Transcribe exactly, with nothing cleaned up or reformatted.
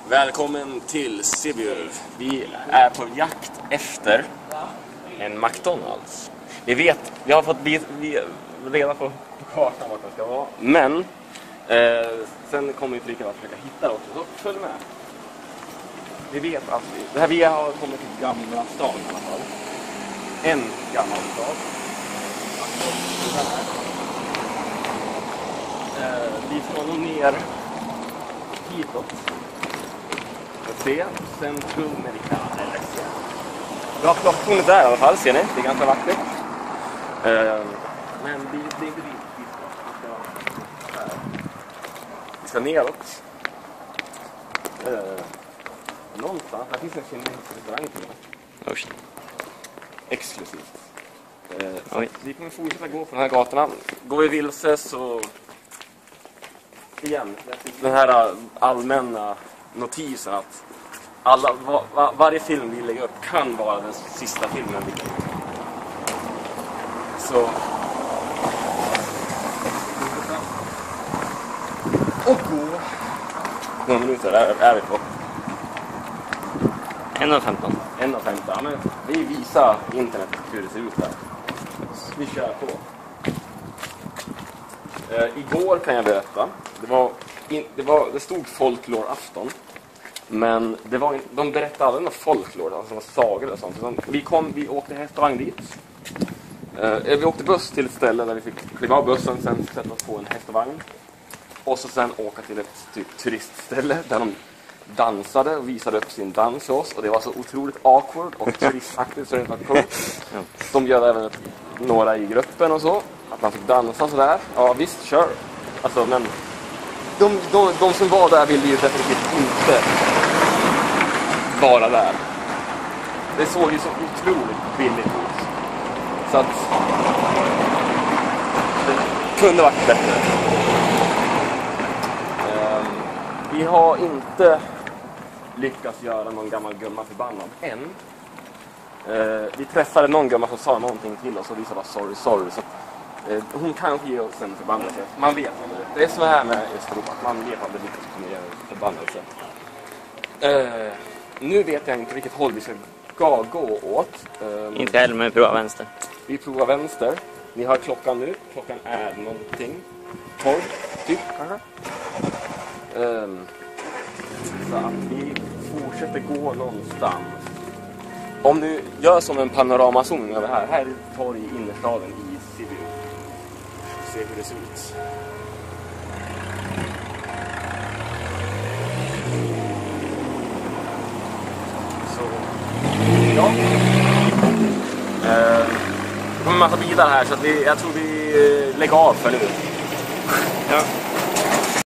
Välkommen till Sibiu. Vi är på jakt efter en McDonalds. Vi vet, vi har fått vi, vi reda på kartan vart den ska vara. Men eh, sen kommer vi till att försöka hitta det också. Så följ med. Vi vet att vi, det här vi har kommit till Gamla stan i alla fall. En gammal stad. Eh, vi ska nog ner hitåt. Se, Centrum Americana. Vi har klocktornet där i alla fall, ser ni? Det är ganska vackert. Uh, men det, det är inte dit vi ska. Vi ska neråt. Uh, någonstans, här finns en kinesisk restaurang till det. Usch. Exklusivt. Uh, så vi kommer fortsätta gå på de här gatorna. Går vi vilse så... Igen, den här allmänna notisen att alla, va, va, varje film vi lägger upp kan vara den sista filmen vi kan. Så och gå några minuter är, är vi på en av femton. en av femton, ja, men vi visar internet hur det ser ut där. Vi kör på. Uh, igår kan jag berätta, det var, in, det var det stod folklorafton. Men det var in, de berättade aldrig något folklore, alltså några sagor och sånt. Så vi kom, vi åkte hästvagn dit. Uh, vi åkte buss till ett ställe där vi fick kliva av bussen, sen sätta oss på en hästvagn. Och så sen åka till ett typ turistställe där de dansade och visade upp sin dans för oss. Och det var så otroligt awkward och turistaktigt så det var coolt. De gör även ett, några i gruppen och så. Att man fick dansa sådär. Ja visst, kör. Alltså men... De, de, de som var där ville ju definitivt inte vara där. Det såg ju så otroligt billigt ut. Så att det kunde varit bättre. Um, vi har inte lyckats göra någon gammal gumma förbannad än. Uh, vi träffade någon gumma som sa någonting till oss och vi sa bara sorry, sorry. Så hon kan inte ge oss en förbannelse. Man vet aldrig. Det är så här med Östeuropa. Man vet aldrig vilka som kommer ge en förbannelse. Uh, nu vet jag inte vilket håll vi ska gå, gå åt. Um, inte heller, men vi provar vänster. Vi provar vänster. Ni har klockan nu. Klockan är någonting. tolv, typ. Um, så att vi fortsätter gå någonstans. Om du gör som en panoramazon över här. Här är torg i innerstaden i Sibiu. Se hur det ser ut. Så ja. Eh, det kommer en massa bilar här så att vi, jag tror vi lägger av för nu. Ja.